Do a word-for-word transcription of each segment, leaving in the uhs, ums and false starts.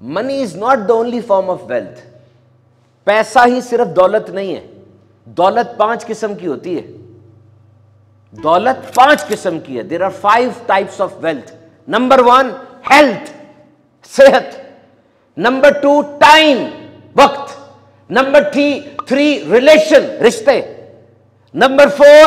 Money is not the only form of wealth. पैसा ही सिर्फ दौलत नहीं है। दौलत पांच किस्म की होती है। दौलत पांच किस्म की है। There are five types of wealth. Number one, health, सेहत। नंबर टू, टाइम, वक्त। नंबर थ्री थ्री रिलेशन, रिश्ते। Number four,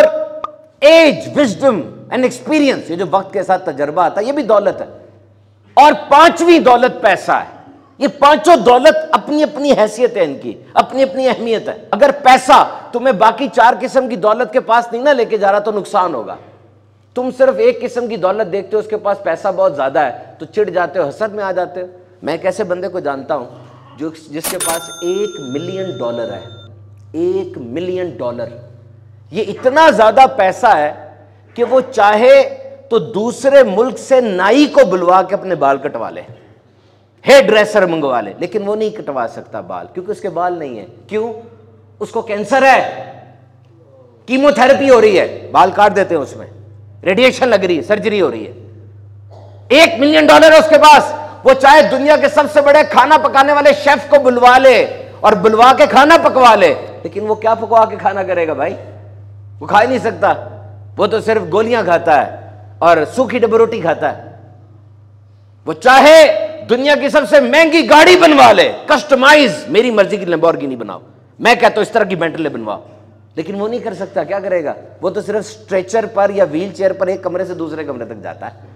age, wisdom and experience, ये जो वक्त के साथ तजर्बा आता है, ये भी दौलत है। और पांचवी दौलत पैसा है। ये पांचों दौलत अपनी अपनी हैसियत है, इनकी अपनी अपनी अहमियत है। अगर पैसा तुम्हें बाकी चार किस्म की दौलत के पास नहीं ना लेके जा रहा तो नुकसान होगा। तुम सिर्फ एक किस्म की दौलत देखते हो, उसके पास पैसा बहुत ज्यादा है तो चिढ़ जाते हो, हसद में आ जाते हो। मैं एक ऐसे बंदे को जानता हूं जो जिसके पास एक मिलियन डॉलर है। एक मिलियन डॉलर, ये इतना ज्यादा पैसा है कि वो चाहे तो दूसरे मुल्क से नाई को बुलवा के अपने बाल कटवा ले, हेयर ड्रेसर मंगवा ले, लेकिन वो नहीं कटवा सकता बाल, क्योंकि उसके बाल नहीं है। क्यों? उसको कैंसर है, कीमोथेरेपी हो रही है, बाल काट देते हैं, उसमें रेडिएशन लग रही है, सर्जरी हो रही है। एक मिलियन डॉलर है उसके पास, वो चाहे दुनिया के सबसे बड़े खाना पकाने वाले शेफ को बुलवा ले और बुलवा के खाना पकवा ले, लेकिन वो क्या पकवा के खाना करेगा भाई? वो खा ही नहीं सकता। वो तो सिर्फ गोलियां खाता है और सूखी डबल रोटी खाता है। वो चाहे दुनिया की सबसे महंगी गाड़ी बनवा ले, कस्टमाइज, मेरी मर्जी की लैम्बोर्गिनी बनाओ, मैं कहता हूं इस तरह की बेंटले बनवाओ, लेकिन वो नहीं कर सकता। क्या करेगा? वो तो सिर्फ स्ट्रेचर पर या व्हील चेयर पर एक कमरे से दूसरे कमरे तक जाता है।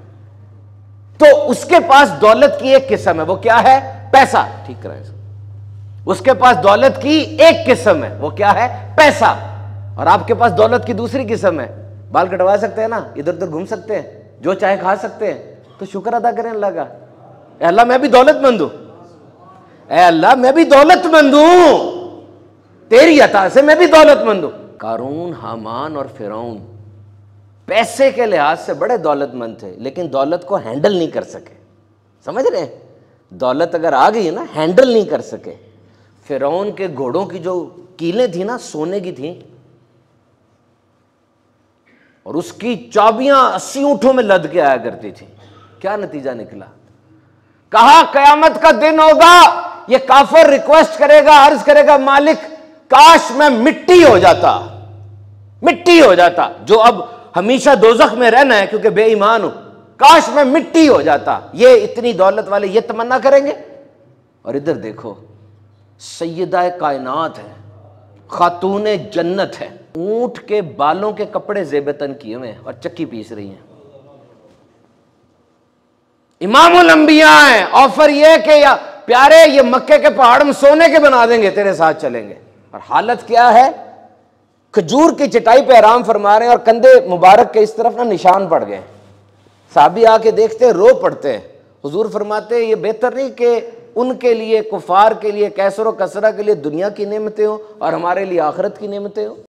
तो उसके पास दौलत की एक किस्म है, वो क्या है? पैसा। ठीक कराएं। उसके पास दौलत की एक किस्म है, वो क्या है? पैसा। और आपके पास दौलत की दूसरी किस्म है, बाल कटवा सकते हैं ना, इधर उधर घूम सकते हैं, जो चाहे खा सकते हैं। तो शुक्र अदा करें अल्लाह का, अल्लाह मैं भी दौलतमंद हूं, अल्लाह मैं भी दौलतमंद हूं, तेरी अता से मैं भी दौलतमंद हूं। कारून, हामान और फिरौन पैसे के लिहाज से बड़े दौलतमंद थे, लेकिन दौलत को हैंडल नहीं कर सके। समझ रहे हैं? दौलत अगर आ गई है ना, हैंडल नहीं कर सके। फिरौन के घोड़ों की जो कीलें थी ना, सोने की थी, और उसकी चाबियां अस्सी ऊंटों में लद के आया करती थी। क्या नतीजा निकला? कहा कयामत का दिन होगा, ये काफिर रिक्वेस्ट करेगा, अर्ज करेगा, मालिक काश मैं मिट्टी हो जाता, मिट्टी हो जाता, जो अब हमेशा दोजख में रहना है क्योंकि बेईमान हूं, काश मैं मिट्टी हो जाता। ये इतनी दौलत वाले ये तमन्ना करेंगे। और इधर देखो, सैयदा कायनात है, खातून जन्नत है, ऊंट के बालों के कपड़े जेबतन किए हुए और चक्की पीस रही हैं। इमामुल अंबिया है। ऑफर यह कि या प्यारे, ये मक्के के पहाड़ में सोने के बना देंगे, तेरे साथ चलेंगे। और हालत क्या है? खजूर की चटाई पे आराम फरमा रहे हैं और कंधे मुबारक के इस तरफ ना निशान पड़ गए। साहबी आके देखते, रो पड़ते हैं। हुजूर फरमाते, ये बेहतर नहीं कि उनके लिए, कुफार के लिए, कैसर व कसरा के लिए दुनिया की नेमतें हो और हमारे लिए आखिरत की नेमतें हो।